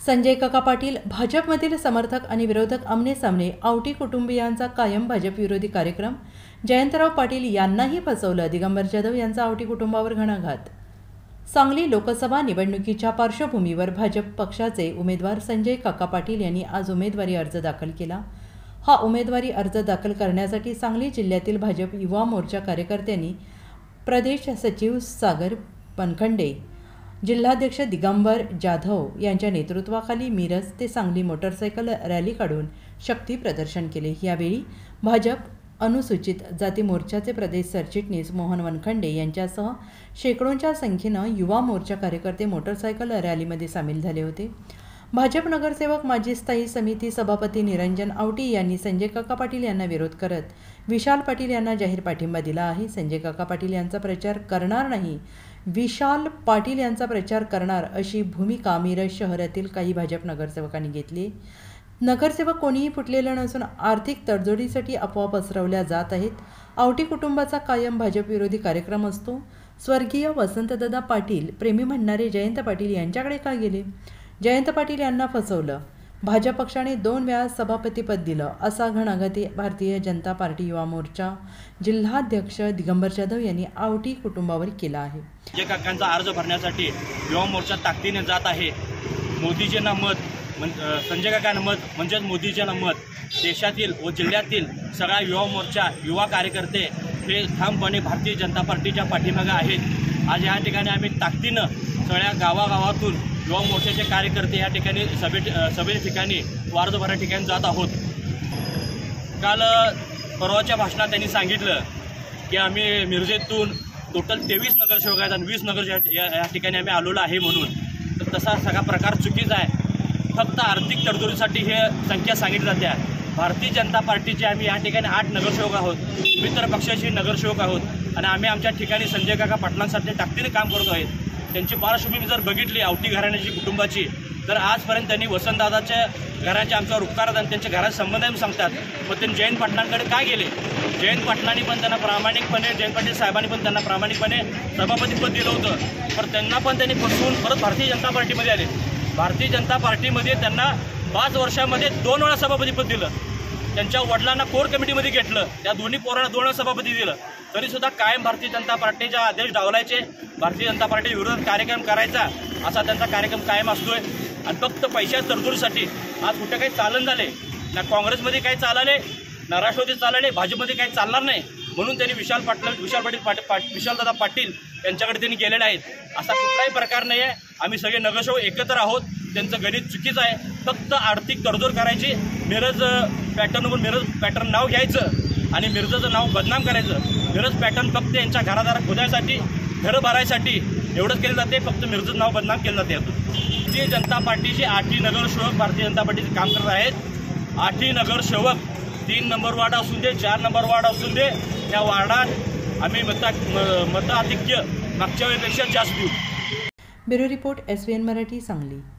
संजय काका पाटील भाजपमधील समर्थक आणि विरोधक आमने-सामने. आवटी कुटुंबियांचा कायम भाजप विरोधी कार्यक्रम. जयंतराव पाटील यांनाही फसवलं. दिगंबर जाधव यांचा आवटी कुटुंबावर घणाघात. सांगली लोकसभा निवडणुकीच्या पार्श्वभूमीवर भाजप पक्षाचे उमेदवार संजय काका पाटील यांनी आज उमेदवारी अर्ज दाखल केला. हा उमेदवारी अर्ज दाखल करण्यासाठी सांगली जिल्ह्यातील भाजप युवा मोर्चा कार्यकर्त्यांनी प्रदेश सचिव सागर पनखंडे, जिल्हाध्यक्ष दिगंबर जाधव यांच्या नेतृत्वाखाली मिरज ते सांगली मोटरसायकल रॅली काढून शक्ती प्रदर्शन केले. यावेळी भाजप अनुसूचित जाती मोर्चाचे प्रदेश सरचिटणीस मोहन वनखंडे यांच्यासह शेकडोंच्या संख्येनं युवा मोर्चा कार्यकर्ते मोटरसायकल रॅलीमध्ये सामील झाले होते. भाजप नगरसेवक माजी स्थायी समिती सभापती निरंजन आवटी यांनी संजय काका पाटील यांना विरोध करत विशाल पाटील यांना जाहीर पाठिंबा दिला आहे. संजय काका पाटील यांचा प्रचार करणार नाही, विशाल पाटील यांचा प्रचार करणार अशी भूमिका मिरज शहरातील काही भाजप नगरसेवकांनी घेतली. नगरसेवक कोणीही फुटलेलं नसून आर्थिक तडजोडीसाठी अफवा पसरवल्या जात आहेत. आवटी कुटुंबाचा कायम भाजप विरोधी कार्यक्रम असतो. स्वर्गीय वसंतदादा पाटील प्रेमी म्हणणारे जयंत पाटील यांच्याकडे का गेले? जयंत पाटील यांना फसवलं. भाजप पक्षाने 2 वेळा सभापतीपद दिलं असा घणाघाती भारतीय जनता पार्टी युवा मोर्चा जिल्हाध्यक्ष दिगंबर जाधव यांनी आवटी कुटुंबावर केला आहे. संजय काकांचा अर्ज भरण्यासाठी युवा मोर्चा ताकदीने जात आहे. मोदीजींना मत, संजय काकांना मत म्हणजेच मोदीजींना मत. देशातील व जिल्ह्यातील सगळा युवा मोर्चा युवा कार्यकर्ते हे ठामपणे भारतीय जनता पार्टीच्या पाठीमागे आहेत. आज या ठिकाणी आम्ही ताकदीनं सगळ्या गावागावातून युवा मोर्चाचे कार्यकर्ते या ठिकाणी सभे ठिकाणी अर्ज भरण्या ठिकाणी जात आहोत. काल परवाच्या भाषणात त्यांनी सांगितलं की आम्ही मिरजेतून टोटल 23 नगरसेवक आहेत आणि 20 नगर या ठिकाणी आम्ही आलेलो आहे म्हणून. तर तसा सगळा प्रकार चुकीचा आहे. फक्त आर्थिक तडजोडीसाठी हे संख्या सांगितली जाते. भारतीय जनता पार्टीचे आम्ही या ठिकाणी 8 नगरसेवक आहोत, मित्र पक्षाचे नगरसेवक आहोत आणि आम्ही आमच्या ठिकाणी संजय काका पाटलांसाठी ताकदीने काम करतो आहेत. त्यांची पार्श्वभूमी जर बघितली आवटी घराण्याची कुटुंबाची, तर आजपर्यंत त्यांनी वसंतदादाच्या घराच्या आमच्यावर उपकारात आणि त्यांच्या घरात संबंध सांगतात. मग त्यांनी जयंत पाटलांकडे काय गेले? जयंत पाटलांनी पण त्यांना प्रामाणिकपणे, जयंत पाटील साहेबांनी पण त्यांना प्रामाणिकपणे सभापतीपद दिलं होतं. पण त्यांना पण त्यांनी फसवून परत भारतीय जनता पार्टीमध्ये आले. भारतीय जनता पार्टीमध्ये त्यांना 5 वर्षामध्ये 2 वेळा सभापतीपद दिलं. त्यांच्या वडिलांना कोर कमिटीमध्ये घेतलं. त्या दोन्ही पोरांना 2 वेळा सभापती दिलं. तरीसुद्धा कायम भारतीय जनता पार्टीचा आदेश डावलायचे, भारतीय जनता पार्टी विरोधात कार्यक्रम करायचा असा त्यांचा कार्यक्रम कायम असतोय. आणि फक्त पैशा तरतुडीसाठी आज कुठे काही चालन झाले ना, काँग्रेसमध्ये काही चालले ना, राष्ट्रवादी चालले, भाजपमध्ये काही चालणार नाही म्हणून त्यांनी विशालदादा पाटील यांच्याकडे त्यांनी गेलेले आहेत. असा कुठलाही प्रकार नाही आहे. आम्ही सगळे नगरसेवक एकत्र आहोत. त्यांचं गणित चुकीचं आहे. फक्त आर्थिक तडजोड करायची, मिरज पॅटर्नवर मिरज पॅटर्न नाव घ्यायचं आणि मिरजचं नाव बदनाम करायचं. मिरज पॅटर्न फक्त यांच्या घरादारात खोदायसाठी, घरं भरायसाठी एवढंच केलं जाते. फक्त मिरजचं नाव बदनाम केलं जाते. भारतीय जनता पार्टीचे 8 नगरसेवक भारतीय जनता पार्टीचे काम करत आहेत. 8 नगरसेवक 3 नंबर वार्ड असून दे, 4 नंबर वार्ड असून दे, या वार्डात आम्ही मताधिक्य मागच्या वेळेपेक्षा जास्त देऊ. Bureau report SVN Marathi Sangli.